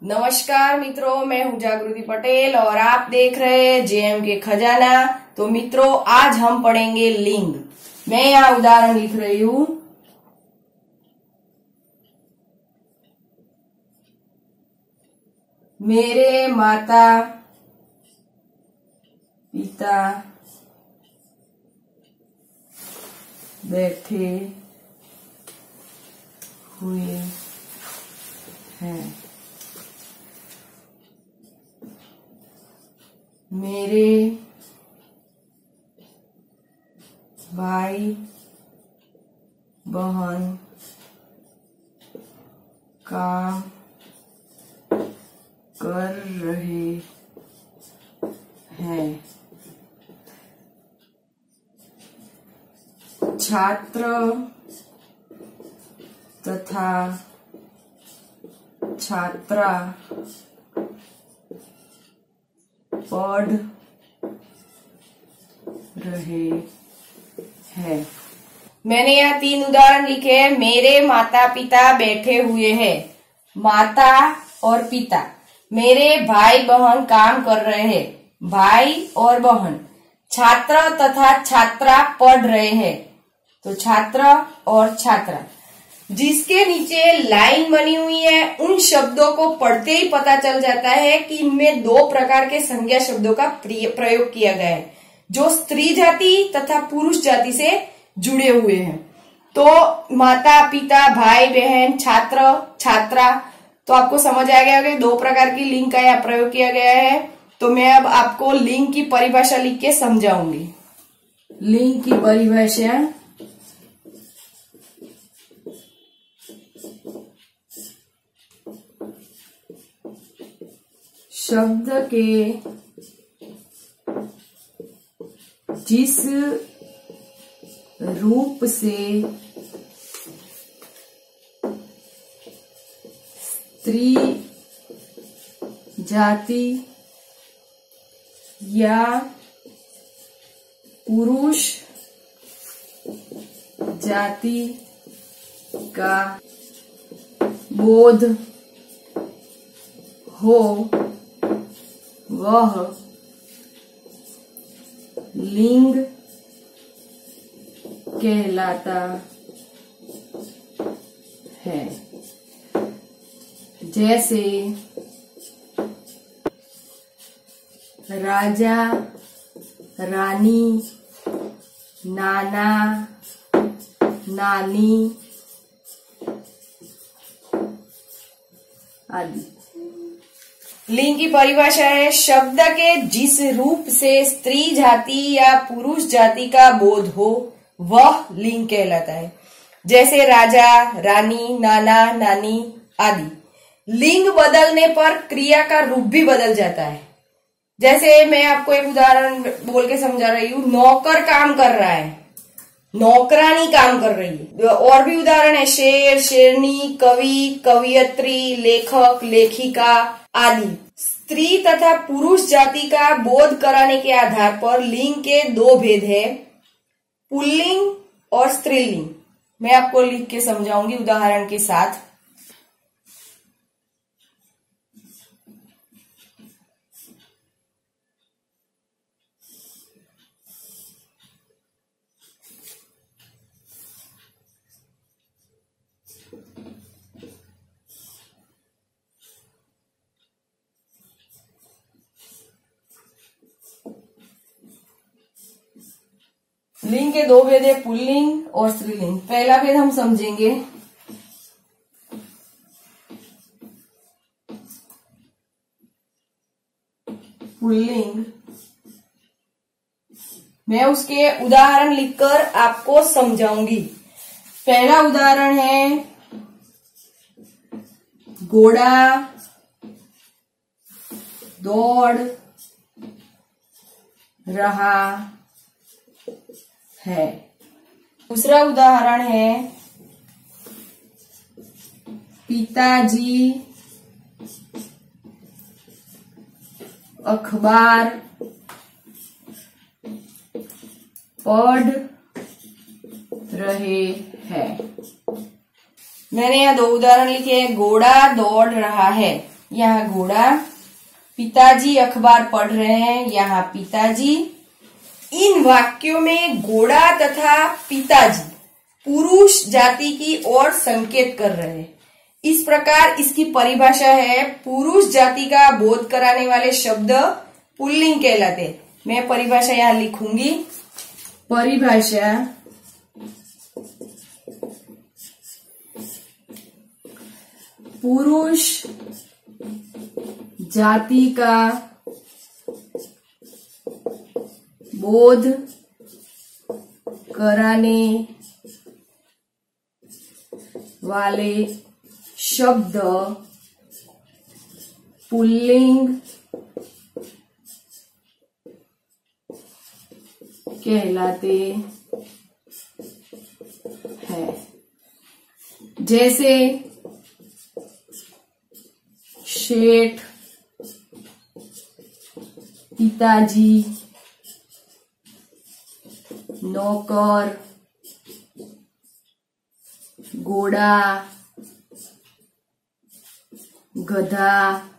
नमस्कार मित्रों, मैं हूं जागृति पटेल और आप देख रहे हैं जेएम के खजाना। तो मित्रों, आज हम पढ़ेंगे लिंग। मैं यहाँ उदाहरण लिख रही हूं। मेरे माता पिता बैठे हुए हैं। मेरे भाई बहन काम कर रहे हैं। छात्र तथा छात्रा पढ़ रहे हैं। मैंने यहाँ 3 उदाहरण लिखे हैं। मेरे माता पिता बैठे हुए हैं। माता और पिता। मेरे भाई बहन काम कर रहे हैं। भाई और बहन। छात्र तथा छात्रा पढ़ रहे हैं। तो छात्र और छात्रा। जिसके नीचे लाइन बनी हुई है, उन शब्दों को पढ़ते ही पता चल जाता है कि इनमें 2 प्रकार के संज्ञा शब्दों का प्रयोग किया गया है, जो स्त्री जाति तथा पुरुष जाति से जुड़े हुए हैं। तो माता पिता, भाई बहन, छात्र छात्रा। तो आपको समझ आ गया कि 2 प्रकार की लिंग का यहाँ प्रयोग किया गया है। तो मैं अब आपको लिंग की परिभाषा लिख के समझाऊंगी। लिंग की परिभाषा: शब्द के जिस रूप से स्त्री जाति या पुरुष जाति का बोध हो, वह लिंग कहलाता है। जैसे राजा, रानी, नाना, नानी आदि। लिंग की परिभाषा है: शब्द के जिस रूप से स्त्री जाति या पुरुष जाति का बोध हो, वह लिंग कहलाता है। जैसे राजा, रानी, नाना, नानी आदि। लिंग बदलने पर क्रिया का रूप भी बदल जाता है। जैसे मैं आपको एक उदाहरण बोल के समझा रही हूँ। नौकर काम कर रहा है, नौकरानी काम कर रही है। और भी उदाहरण है: शेर, शेरनी, कवि, कवियत्री, लेखक, लेखिका आदि। स्त्री तथा पुरुष जाति का बोध कराने के आधार पर लिंग के 2 भेद है, पुल्लिंग और स्त्रीलिंग। मैं आपको लिख के समझाऊंगी उदाहरण के साथ। लिंग के 2 भेद है, पुल्लिंग और स्त्रीलिंग। पहला भेद हम समझेंगे। पुल्लिंग। मैं उसके उदाहरण लिखकर आपको समझाऊंगी। पहला उदाहरण है: घोड़ा दौड़ रहा है। दूसरा उदाहरण है: पिताजी अखबार पढ़ रहे हैं। मैंने यहाँ 2 उदाहरण लिखे हैं। घोड़ा दौड़ रहा है, यहाँ घोड़ा। पिताजी अखबार पढ़ रहे हैं, यहाँ पिताजी। इन वाक्यों में घोड़ा तथा पिताजी पुरुष जाति की ओर संकेत कर रहे हैं। इस प्रकार इसकी परिभाषा है, पुरुष जाति का बोध कराने वाले शब्द पुल्लिंग कहलाते। मैं परिभाषा यहाँ लिखूंगी। परिभाषा पुरुष जाति का बोध कराने वाले शब्द पुल्लिंग कहलाते हैं। जैसे शेठ, पिताजी, नौकर, घोड़ा, गधा,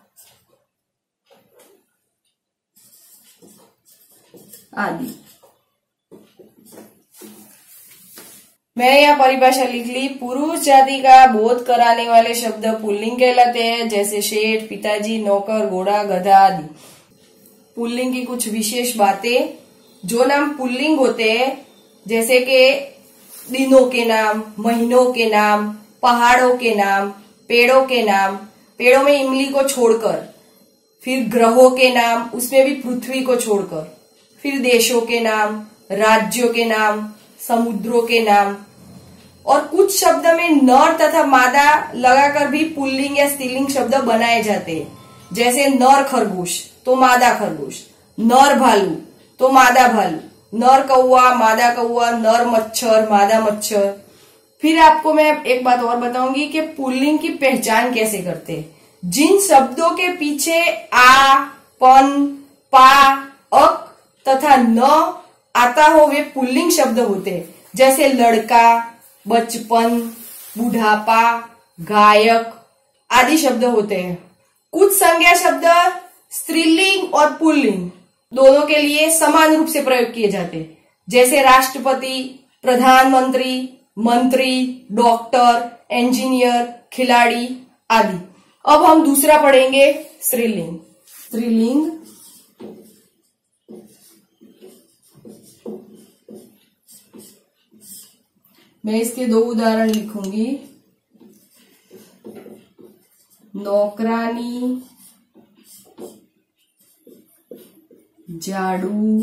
आदि। मैंने यह परिभाषा लिख ली। पुरुष जाति का बोध कराने वाले शब्द पुल्लिंग कहलाते हैं, जैसे शेठ, पिताजी, नौकर, घोड़ा, गधा आदि। पुल्लिंग की कुछ विशेष बातें। जो नाम पुल्लिंग होते हैं, जैसे कि दिनों के नाम, महीनों के नाम, पहाड़ों के नाम, पेड़ों के नाम, पेड़ों में इमली को छोड़कर, फिर ग्रहों के नाम, उसमें भी पृथ्वी को छोड़कर, फिर देशों के नाम, राज्यों के नाम, समुद्रों के नाम। और कुछ शब्द में नर तथा मादा लगाकर भी पुल्लिंग या स्त्रीलिंग शब्द बनाए जाते हैं। जैसे नर खरगोश तो मादा खरगोश, नर भालू तो मादा भालू, नर कौवा, मादा कौवा, नर मच्छर, मादा मच्छर। फिर आपको मैं एक बात और बताऊंगी कि पुल्लिंग की पहचान कैसे करते हैं। जिन शब्दों के पीछे आ, पन, पा, अक तथा न आता हो वे पुल्लिंग शब्द होते हैं। जैसे लड़का, बचपन, बुढ़ापा, गायक आदि शब्द होते हैं। कुछ संज्ञा शब्द स्त्रीलिंग और पुल्लिंग दोनों के लिए समान रूप से प्रयोग किए जाते हैं। जैसे राष्ट्रपति, प्रधानमंत्री, मंत्री, डॉक्टर, इंजीनियर, खिलाड़ी आदि। अब हम दूसरा पढ़ेंगे स्त्रीलिंग। स्त्रीलिंग मैं इसके दो उदाहरण लिखूंगी। नौकरानी झाड़ू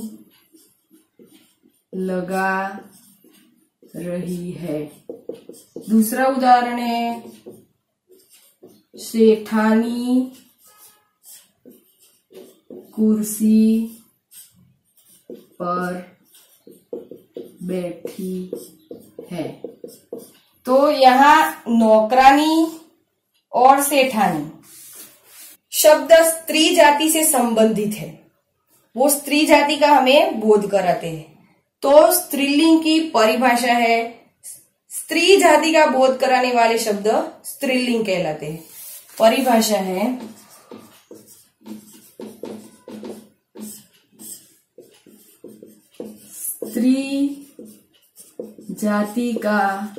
लगा रही है। दूसरा उदाहरण है सेठानी कुर्सी पर बैठी है। तो यहाँ नौकरानी और सेठानी शब्द स्त्री जाति से संबंधित है, वो स्त्री जाति का हमें बोध कराते हैं। तो स्त्रीलिंग की परिभाषा है, स्त्री जाति का बोध कराने वाले शब्द स्त्रीलिंग कहलाते हैं। परिभाषा है, स्त्री जाति का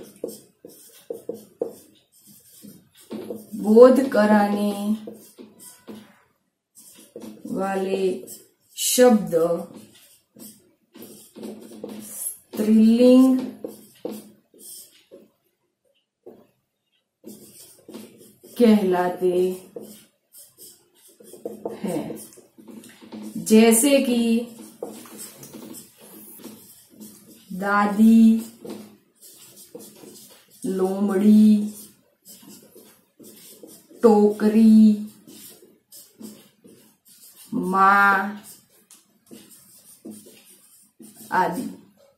बोध कराने वाले शब्द स्त्रीलिंग कहलाते हैं। जैसे कि दादी, लोमड़ी, टोकरी, माँ आदि।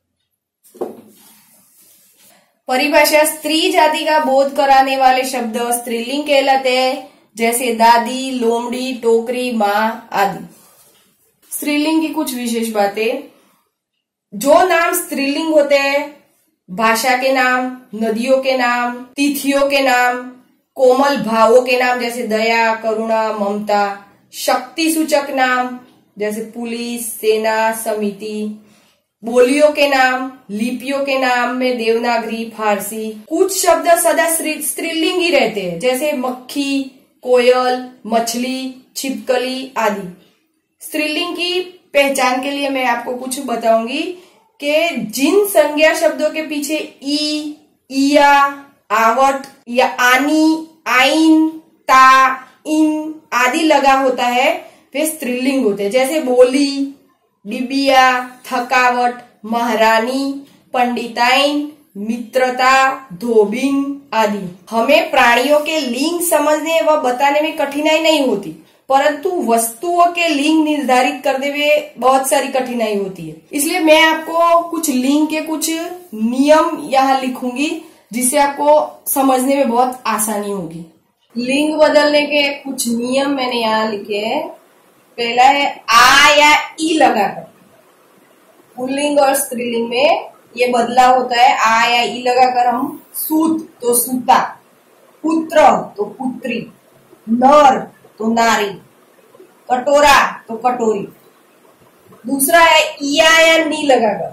परिभाषा, स्त्री जाति का बोध कराने वाले शब्द स्त्रीलिंग कहलाते हैं। जैसे दादी, लोमड़ी, टोकरी, माँ आदि। स्त्रीलिंग की कुछ विशेष बातें। जो नाम स्त्रीलिंग होते हैं, भाषा के नाम, नदियों के नाम, तिथियों के नाम, कोमल भावों के नाम जैसे दया, करुणा, ममता। शक्ति सूचक नाम जैसे पुलिस, सेना, समिति। बोलियों के नाम, लिपियों के नाम में देवनागरी, फारसी। कुछ शब्द सदा स्त्रीलिंग ही रहते हैं जैसे मक्खी, कोयल, मछली, छिपकली आदि। स्त्रीलिंग की पहचान के लिए मैं आपको कुछ बताऊंगी कि जिन संज्ञा शब्दों के पीछे ई, इया, आवट या आनी, आइन, ता, इन आदि लगा होता है वे स्त्रीलिंग होते हैं जैसे बोली, डिबिया, थकावट, महारानी, पंडिताइन, मित्रता, धोबिन आदि। हमें प्राणियों के लिंग समझने व बताने में कठिनाई नहीं होती, परंतु वस्तुओं के लिंग निर्धारित करने में बहुत सारी कठिनाई होती है। इसलिए मैं आपको कुछ लिंग के कुछ नियम यहाँ लिखूंगी जिससे आपको समझने में बहुत आसानी होगी। लिंग बदलने के कुछ नियम मैंने यहाँ लिखे हैं। पहला है आ या ई लगाकर। पुल्लिंग और स्त्रीलिंग में ये बदलाव होता है। आ या ई लगाकर हम सूत तो सूता, पुत्र तो पुत्री, नर तो नारी, कटोरा तो कटोरी। दूसरा है इया या नी लगाकर।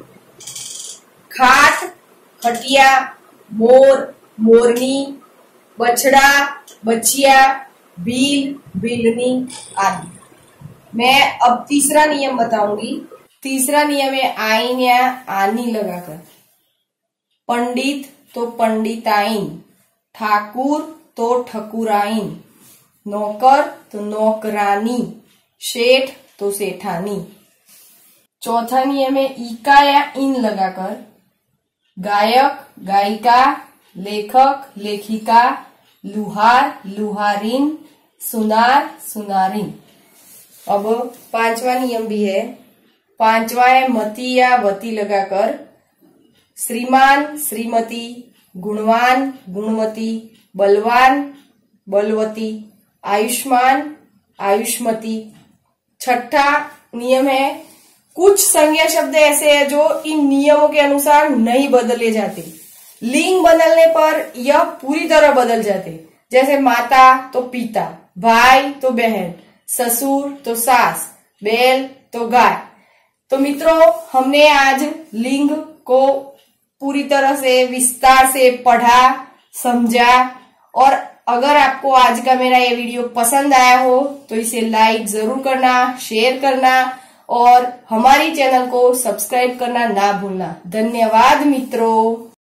खाट, खटिया, मोर, मोरनी, बछड़ा, बछिया, बील, बिलनी आदि। मैं अब तीसरा नियम बताऊंगी। तीसरा नियम है आइन या आनी लगाकर। पंडित तो पंडिताइन, ठाकुर तो ठकुराइन, नौकर तो नौकरानी, शेठ तो सेठानी। चौथा नियम है इका या इन लगाकर। गायक, गायिका, लेखक, लेखिका, लुहार, लुहारिन, सुनार, सुनारिन। अब पांचवा नियम भी है। पांचवा है मति या वती लगाकर। श्रीमान, श्रीमती, गुणवान, गुणवती, बलवान, बलवती, आयुष्मान, आयुष्मती। छठा नियम है कुछ संज्ञा शब्द ऐसे हैं जो इन नियमों के अनुसार नहीं बदले जाते। लिंग बदलने पर यह पूरी तरह बदल जाते, जैसे माता तो पिता, भाई तो बहन, ससुर तो सास, बैल तो गाय। तो मित्रों, हमने आज लिंग को पूरी तरह से विस्तार से पढ़ा, समझा। और अगर आपको आज का मेरा ये वीडियो पसंद आया हो तो इसे लाइक जरूर करना, शेयर करना और हमारी चैनल को सब्सक्राइब करना ना भूलना। धन्यवाद मित्रों।